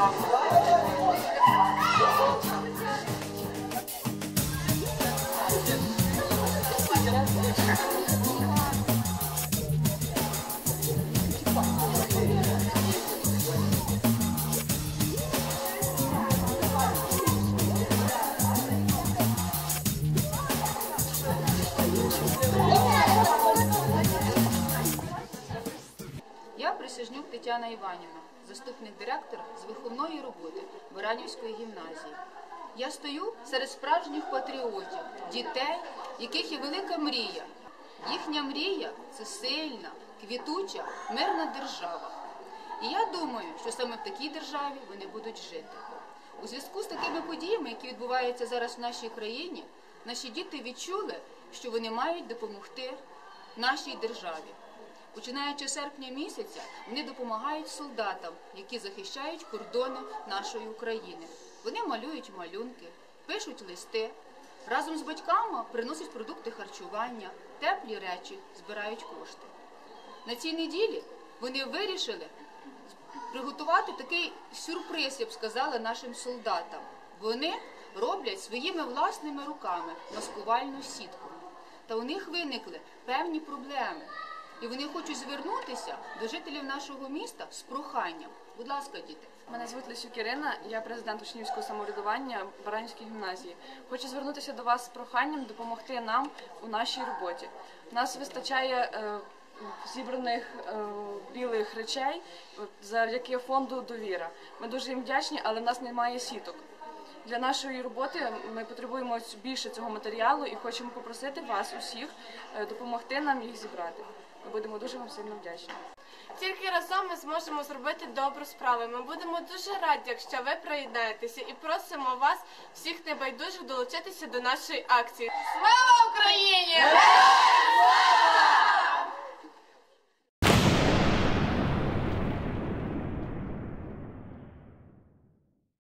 Я Присяжнюк Тетяна Іванівна, заступник директора з виховної роботи Баранівської гімназії. Я стою серед справжніх патріотів, дітей, яких є велика мрія. Їхня мрія – це сильна, квітуча, мирна держава. І я думаю, що саме в такій державі вони будуть жити. У зв'язку з такими подіями, які відбуваються зараз в нашій країні, наші діти відчули, що вони мають допомогти нашій державі. Починаючи з серпня місяця, вони допомагають солдатам, які захищають кордони нашої України. Вони малюють малюнки, пишуть листи, разом з батьками приносять продукти харчування, теплі речі, збирають кошти. На цій неділі вони вирішили приготувати такий сюрприз, я б сказала, нашим солдатам. Вони роблять своїми власними руками маскувальну сітку. Та у них виникли певні проблеми. І вони хочуть звернутися до жителів нашого міста з проханням. Будь ласка, діти. Мене звуть Лисюк Ірина, я президент учнівського самоврядування Баранівської гімназії. Хочу звернутися до вас з проханням допомогти нам у нашій роботі. У нас вистачає зібраних білих речей завдяки фонду «Довіра». Ми дуже їм вдячні, але в нас немає сіток. Для нашої роботи ми потребуємо більше цього матеріалу і хочемо попросити вас усіх допомогти нам їх зібрати. Ми будемо дуже вам сильно вдячні. Тільки разом ми зможемо зробити добру справу. Ми будемо дуже раді, якщо ви приєднаєтеся, і просимо вас, всіх небайдужих, долучитися до нашої акції. Слава Україні!